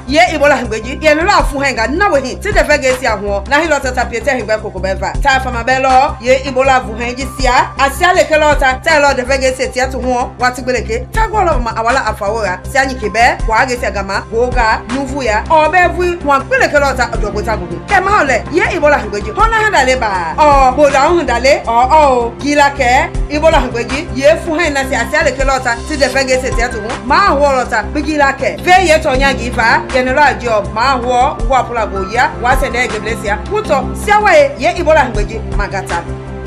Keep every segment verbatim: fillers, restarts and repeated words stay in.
ye Ebola hingbeji ye no afu henga na we hin ti de fegesi aho na hi lota tapiete hingbe koko beva ta fama belo ye Ebola vu hengi sia asia leke lota ta lo de fegesi ti ato ho watigbeleke ta golo ma awala afawora si anyi kebe kwa agesi agama goga nuvu ya obevu wan gbeleke lota odobota gugu ke ma ole ye Ebola hingbeji hona handale ba o boda handale o o gila ke Ebola hingbeji ye fu hen na si asia leke lota ti de fegesi ti ato ho ma ho lota bigila ke ve ye tonya gifa general job ma ho ngwa pula go ya wa se na geblesia puto siawaye ye Ebola hingbeji magata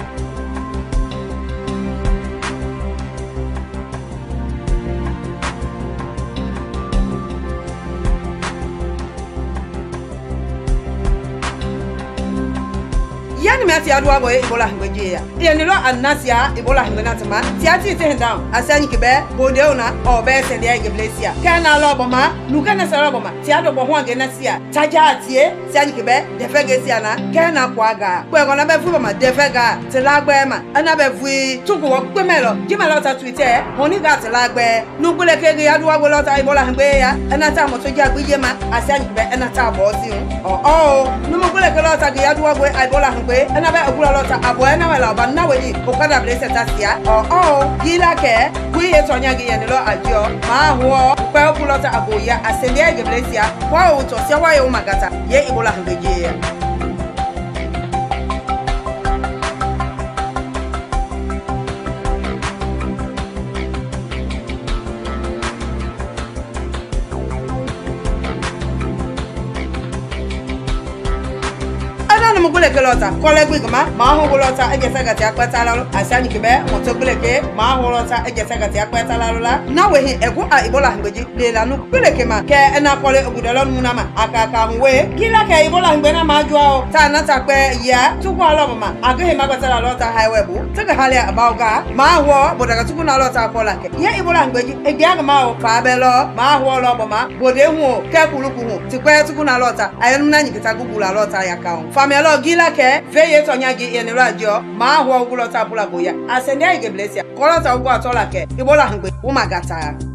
yani mati adwa boy Ebola hingbeji ya yani lo anasia Ebola hingbenata ma ti ati te down asani kebe bode una obe se de geblesia kana lo boma nuka na sara boma ti ado bo ho agenasia taja atie si ani kebe de fegesia na kana kwaga kwe gona be fu boma de fega ti lagbe ma ana be fu tuku wo gbe melo jimelo ta twitter honi ga ti lagbe nu gbele kege adwa go lo ta Ebola hingbe ya ana ta mo to ja gbe ma asani kebe ana ta bo si o o nu mo gbele ke lo ta ge adwa go Ebola hingbe ana be ogula lota abo na wala ba na we okada blese tasia o o gila ke kwi e tonya ge yen lo ajo ma ho pe ogula lota abo ya asende ge blese kwa o to sia wa ye o magata ye Ebola hingbeje ya mugule kelota kole gwigma ma ho golota ejesa gati akweta lalo asani kebe moto guleke ma ho lota ejesa gati akweta lalo la na we hin egu a Ebola hingbeji le lanu guleke ma ke ena kole ogudolo nuna ma akaka nwe kila ke Ebola hingbe ma jo ta na ta pe ya tuku alo ma agahe ma kweta lalo ta highway bu taka hale abauga ma ho bodaga tuku na lota kola ke ye Ebola hingbeji egiaga ma o fa belo ma ho lo ma bode hu ke kuluku hu ti kwe tuku na lota ayenu na nyikita gugula lota ya ka famelo gila ke veye tonya gi yen radio ma ho ogulota pula boya asende ge blessia kolota ogwa tola ke Ebola hingbe umagata